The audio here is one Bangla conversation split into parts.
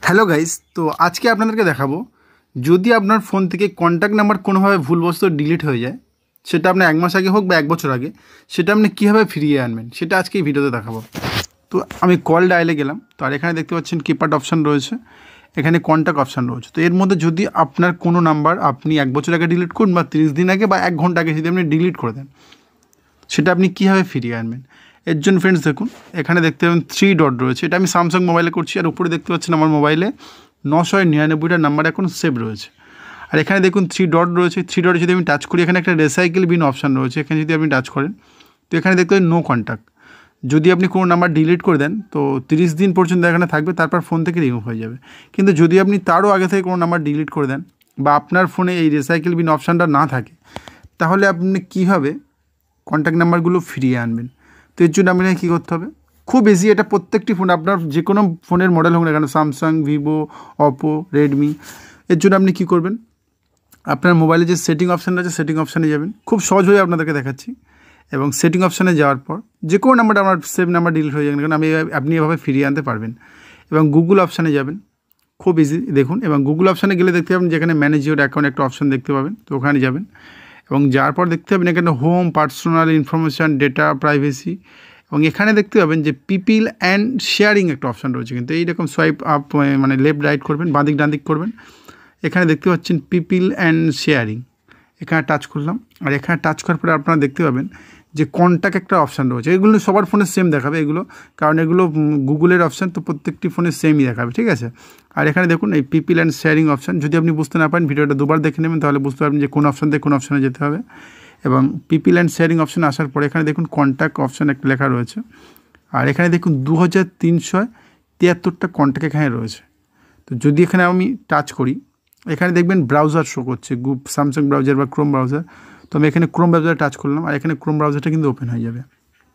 হ্যালো গাইস, তো আজকে আপনাদেরকে দেখাবো যদি আপনার ফোন থেকে কন্ট্যাক্ট নাম্বার কোনোভাবে ভুলবশত ডিলিট হয়ে যায়, সেটা আপনার 1 মাস আগে হোক বা 1 বছর আগে, সেটা আপনি কীভাবে ফিরিয়ে আনবেন সেটা আজকে এই ভিডিওতে দেখাবো। তো আমি কল ডায়ালে গেলাম, তো আর এখানে দেখতে পাচ্ছেন কিপ্যাড অপশান রয়েছে, এখানে কন্ট্যাক্ট অপশান রয়েছে। তো এর মধ্যে যদি আপনার কোনো নাম্বার আপনি 1 বছর আগে ডিলিট করুন বা 30 দিন আগে বা 1 ঘন্টা আগে যদি আপনি ডিলিট করে দেন, সেটা আপনি কীভাবে ফিরিয়ে আনবেন। এর জন্য ফ্রেন্ডস দেখুন, এখানে দেখতে পাবেন 3 ডট রয়েছে। এটা আমি স্যামসাং মোবাইলে করছি, আর উপরে দেখতে পাচ্ছেন আমার মোবাইলে 999টা নাম্বার এখন সেভ রয়েছে। আর এখানে দেখুন 3 ডট রয়েছে। 3 ডটে যদি আমি টাচ করি, এখানে একটা রিসাইকেল বিন অপশান রয়েছে, এখানে যদি আপনি টাচ করেন তো এখানে দেখতে পাবেন নো কন্ট্যাক্ট। যদি আপনি কোনো নাম্বার ডিলিট করে দেন তো 30 দিন পর্যন্ত এখানে থাকবে, তারপর ফোন থেকে রিমুভ হয়ে যাবে। কিন্তু যদি আপনি তারও আগে থেকে কোনো নাম্বার ডিলিট করে দেন বা আপনার ফোনে এই রিসাইকেল বিন অপশানটা না থাকে, তাহলে আপনি কীভাবে কন্ট্যাক্ট নাম্বারগুলো ফিরিয়ে আনবেন। তো এর জন্য আপনাকে কী করতে হবে, খুব ইজি। এটা প্রত্যেকটি ফোন, আপনার যে কোনো ফোনের মডেল হোক না কেন, স্যামসাং, ভিভো, অপো, রেডমি, এর জন্য আপনি কী করবেন, আপনার মোবাইলে যে সেটিং অপশান আছে সেটিং অপশানে যাবেন। খুব সহজভাবে আপনাদেরকে দেখাচ্ছি। এবং সেটিং অপশানে যাওয়ার পর যে কোনো নাম্বারটা আমার সেভ নাম্বার ডিলিট হয়ে যাবে না কেন, আপনি এভাবে ফিরিয়ে আনতে পারবেন। এবং গুগল অপশানে যাবেন, খুব ইজি দেখুন। এবং গুগল অপশানে গেলে দেখতে পাবেন যেখানে ম্যানেজ ইউর অ্যাকাউন্ট একটা অপশান দেখতে পাবেন, তো ওখানে যাবেন। এবং যাওয়ার পর দেখতে পাবেন এখানে home, personal information, data, privacy, এবং এখানে দেখতে পাবেন যে পিপিল অ্যান্ড শেয়ারিং একটা অপশান রয়েছে। কিন্তু এইরকম সোয়াইপ আপ মানে লেফট রাইট করবেন, বাঁদিক ডানদিক করবেন। এখানে দেখতে পাচ্ছেন পিপিল অ্যান্ড শেয়ারিং, এখানে টাচ করলাম। আর এখানে টাচ করার পরে আপনারা দেখতে পাবেন যে কন্ট্যাক্ট একটা অপশান রয়েছে। এগুলো সবার ফোনে সেম দেখাবে এগুলো, কারণ এগুলো গুগলের অপশান, তো প্রত্যেকটি ফোনে সেমই দেখাবে, ঠিক আছে। আর এখানে দেখুন এই পিপিল অ্যান্ড শেয়ারিং অপশান, যদি আপনি বুঝতে না পারেন ভিডিওটা দুবার দেখে নেবেন, তাহলে বুঝতে পারবেন যে কোন অপশান থেকে কোন অপশানে যেতে হবে। এবং পিপিল অ্যান্ড শেয়ারিং অপশান আসার পরে এখানে দেখুন কন্ট্যাক্ট অপশান একটা লেখা রয়েছে। আর এখানে দেখুন 2373টা কন্ট্যাক্ট এখানে রয়েছে। তো যদি এখানে আমি টাচ করি, এখানে দেখবেন ব্রাউজার শো করছে, স্যামসাং ব্রাউজার বা ক্রোম ব্রাউজার। তো আমি এখানে ক্রোম ব্রাউজারে টাচ করলাম, আর এখানে ক্রোম ব্রাউজারটা কিন্তু ওপেন হয়ে যাবে।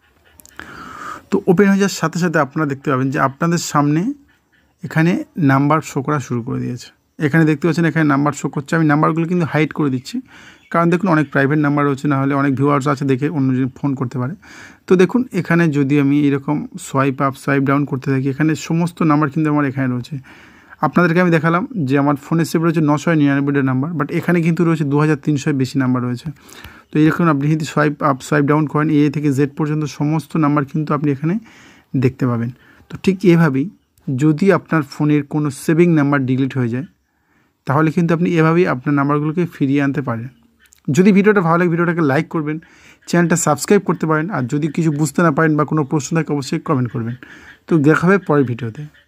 তো ওপেন হয়ে যাওয়ার সাথে সাথে আপনারা দেখতে পাবেন যে আপনাদের সামনে এখানে নাম্বার শো করা শুরু করে দিয়েছে। এখানে দেখতে পাচ্ছেন এখানে নাম্বার শো করছে। আমি নাম্বারগুলো কিন্তু হাইড করে দিচ্ছি, কারণ দেখুন অনেক প্রাইভেট নাম্বার রয়েছে, না হলে অনেক ভিউয়ার্স আছে দেখে অন্যজন ফোন করতে পারে। তো দেখুন এখানে যদি আমি এরকম সোয়াইপ আপ সোয়াইপ ডাউন করতে থাকি, এখানে সমস্ত নাম্বার কিন্তু আমার এখানে রয়েছে। আপনাদেরকে আমি দেখালাম যে আমার ফোনে সেভ রয়েছে 999টা নাম্বার, বাট এখানে কিন্তু রয়েছে 2300 বেশি নাম্বার রয়েছে। তো এরকম আপনি যদি সোয়াইপ আপ সোয়াইপ ডাউন করেন, এ থেকে জেড পর্যন্ত সমস্ত নাম্বার কিন্তু আপনি এখানে দেখতে পাবেন। তো ঠিক এভাবেই যদি আপনার ফোনের কোনো সেভিং নাম্বার ডিলিট হয়ে যায়, তাহলে কিন্তু আপনি এভাবেই আপনার নাম্বারগুলোকে ফিরিয়ে আনতে পারেন। যদি ভিডিওটা ভালো লাগে ভিডিওটাকে লাইক করবেন, চ্যানেলটা সাবস্ক্রাইব করতে পারেন। আর যদি কিছু বুঝতে না পারেন বা কোনো প্রশ্ন থাকে অবশ্যই কমেন্ট করবেন। তো দেখা হবে পরের ভিডিওতে।